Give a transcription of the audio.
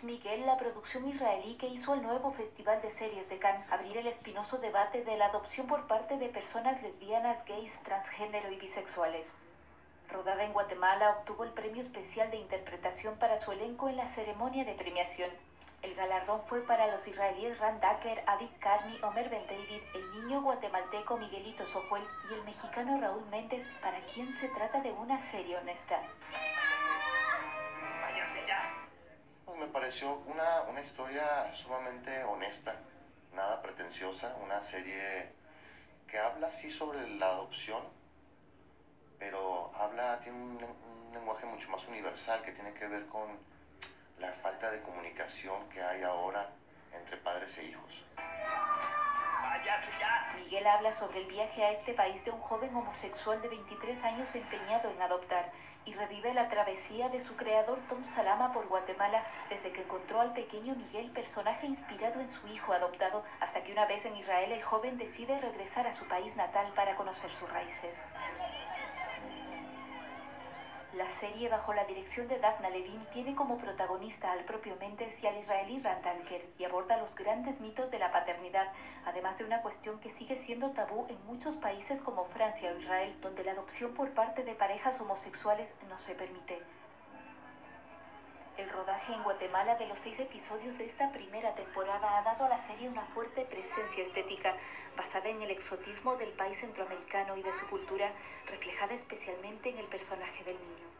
Es Miguel, la producción israelí que hizo el nuevo Festival de Series de Cannes abrir el espinoso debate de la adopción por parte de personas lesbianas, gays, transgénero y bisexuales. Rodada en Guatemala, obtuvo el premio especial de interpretación para su elenco en la ceremonia de premiación. El galardón fue para los israelíes Ran Dacker, Aviv Karmi, Omer Ben David, el niño guatemalteco Miguelito Sojuel y el mexicano Raúl Méndez, para quien se trata de una serie honesta. Váyanse ya. Pues me pareció una historia sumamente honesta, nada pretenciosa, una serie que habla sí sobre la adopción, pero tiene un lenguaje mucho más universal que tiene que ver con la falta de comunicación que hay ahora entre padres e hijos. ¡Váyase ya! Miguel habla sobre el viaje a este país de un joven homosexual de 23 años empeñado en adoptar y revive la travesía de su creador Tom Salama por Guatemala desde que encontró al pequeño Miguel, personaje inspirado en su hijo adoptado, hasta que una vez en Israel el joven decide regresar a su país natal para conocer sus raíces. La serie, bajo la dirección de Dafna Levin, tiene como protagonista al propio Méndez y al israelí Ran Dacker y aborda los grandes mitos de la paternidad, además de una cuestión que sigue siendo tabú en muchos países como Francia o Israel, donde la adopción por parte de parejas homosexuales no se permite. El rodaje en Guatemala de los 6 episodios de esta primera temporada ha dado a la serie una fuerte presencia estética, basada en el exotismo del país centroamericano y de su cultura, reflejada especialmente en el personaje del niño.